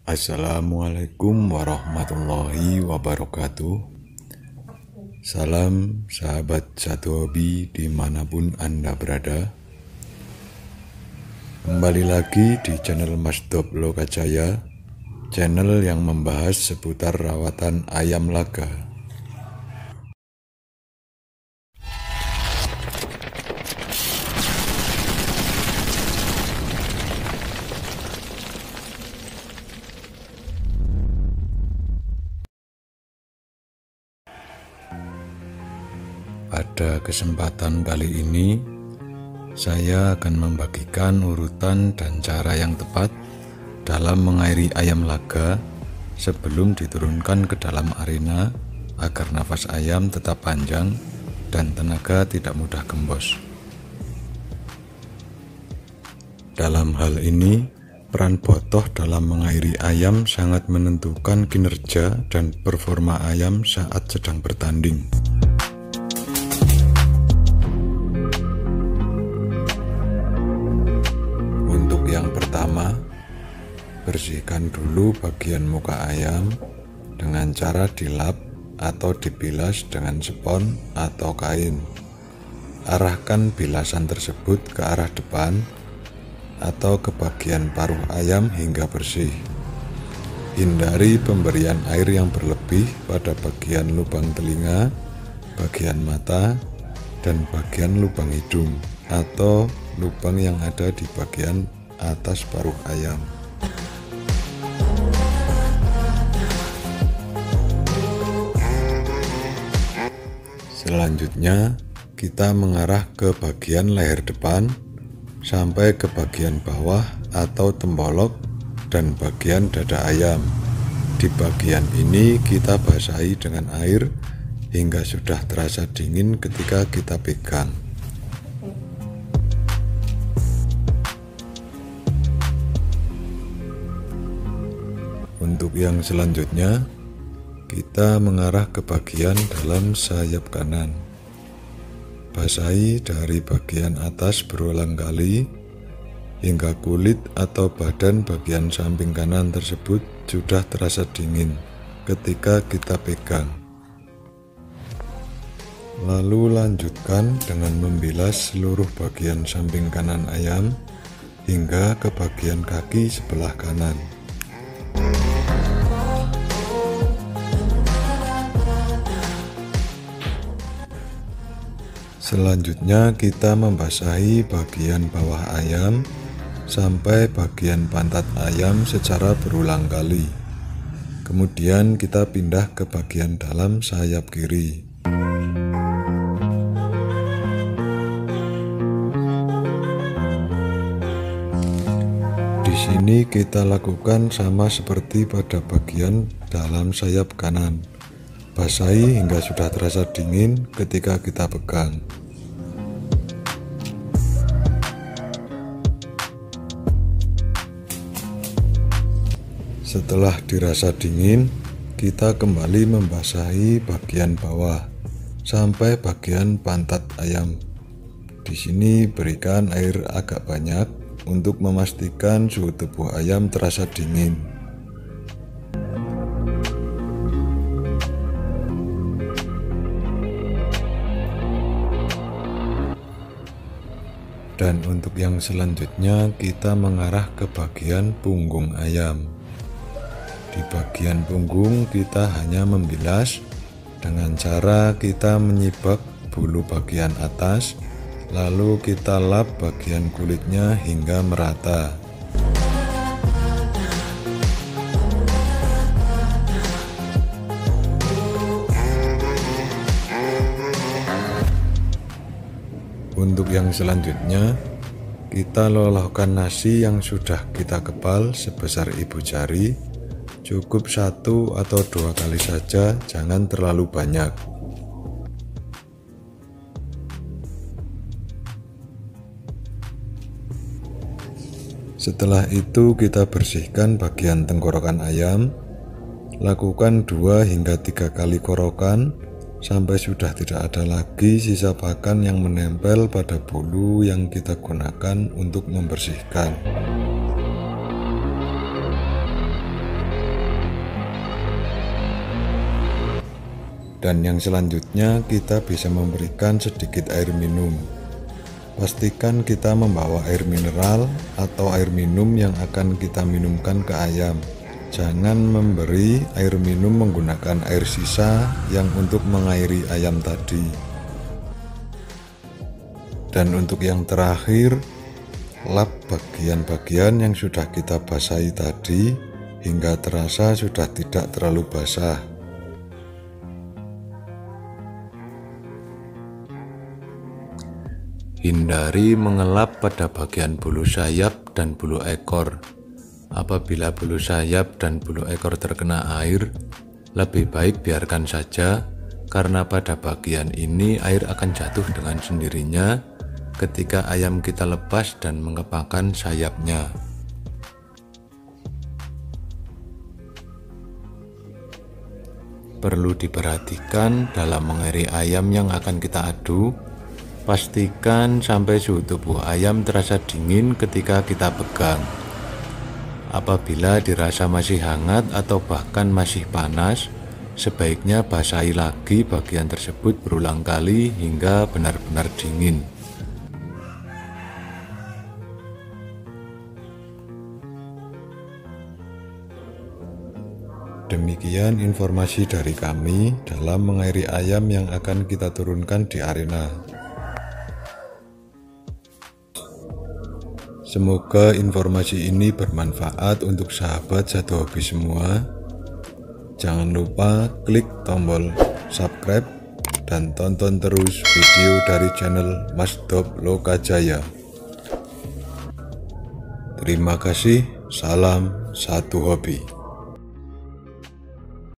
Assalamualaikum warahmatullahi wabarakatuh. Salam sahabat satu hobi dimanapun Anda berada. Kembali lagi di channel Mas Dop Lokajaya, channel yang membahas seputar rawatan ayam laga. Pada kesempatan kali ini, saya akan membagikan urutan dan cara yang tepat dalam mengairi ayam laga sebelum diturunkan ke dalam arena agar nafas ayam tetap panjang dan tenaga tidak mudah gembos. Dalam hal ini, peran botoh dalam mengairi ayam sangat menentukan kinerja dan performa ayam saat sedang bertanding. Yang pertama, bersihkan dulu bagian muka ayam dengan cara dilap atau dibilas dengan spons atau kain. Arahkan bilasan tersebut ke arah depan atau ke bagian paruh ayam hingga bersih. Hindari pemberian air yang berlebih pada bagian lubang telinga, bagian mata, dan bagian lubang hidung atau lubang yang ada di bagian atas paruh ayam. Selanjutnya, kita mengarah ke bagian leher depan sampai ke bagian bawah atau tembolok dan bagian dada ayam. Di bagian ini kita basahi dengan air hingga sudah terasa dingin ketika kita pegang. Untuk yang selanjutnya, kita mengarah ke bagian dalam sayap kanan. Basahi dari bagian atas berulang kali hingga kulit atau badan bagian samping kanan tersebut sudah terasa dingin ketika kita pegang. Lalu lanjutkan dengan membilas seluruh bagian samping kanan ayam hingga ke bagian kaki sebelah kanan. Selanjutnya kita membasahi bagian bawah ayam sampai bagian pantat ayam secara berulang kali. Kemudian kita pindah ke bagian dalam sayap kiri. Di sini kita lakukan sama seperti pada bagian dalam sayap kanan. Basahi hingga sudah terasa dingin ketika kita pegang. Setelah dirasa dingin, kita kembali membasahi bagian bawah sampai bagian pantat ayam. Di sini berikan air agak banyak untuk memastikan suhu tubuh ayam terasa dingin. Dan untuk yang selanjutnya kita mengarah ke bagian punggung ayam. Di bagian punggung kita hanya membilas dengan cara kita menyibak bulu bagian atas, lalu kita lap bagian kulitnya hingga merata. Untuk yang selanjutnya, kita lolokkan nasi yang sudah kita kepal sebesar ibu jari, cukup 1 atau 2 kali saja, jangan terlalu banyak. Setelah itu kita bersihkan bagian tenggorokan ayam, lakukan 2 hingga 3 kali korokan sampai sudah tidak ada lagi sisa pakan yang menempel pada bulu yang kita gunakan untuk membersihkan. Dan yang selanjutnya kita bisa memberikan sedikit air minum. Pastikan kita membawa air mineral atau air minum yang akan kita minumkan ke ayam. Jangan memberi air minum menggunakan air sisa yang untuk mengairi ayam tadi. Dan untuk yang terakhir, lap bagian-bagian yang sudah kita basahi tadi hingga terasa sudah tidak terlalu basah. Hindari mengelap pada bagian bulu sayap dan bulu ekor. Apabila bulu sayap dan bulu ekor terkena air, lebih baik biarkan saja, karena pada bagian ini air akan jatuh dengan sendirinya ketika ayam kita lepas dan mengepakkan sayapnya. Perlu diperhatikan dalam mengairi ayam yang akan kita adu, pastikan sampai suhu tubuh ayam terasa dingin ketika kita pegang. Apabila dirasa masih hangat atau bahkan masih panas, sebaiknya basahi lagi bagian tersebut berulang kali hingga benar-benar dingin. Demikian informasi dari kami dalam mengairi ayam yang akan kita turunkan di arena. Semoga informasi ini bermanfaat untuk sahabat satu hobi semua. Jangan lupa klik tombol subscribe dan tonton terus video dari channel Mas Dop Lokajaya. Terima kasih, salam satu hobi.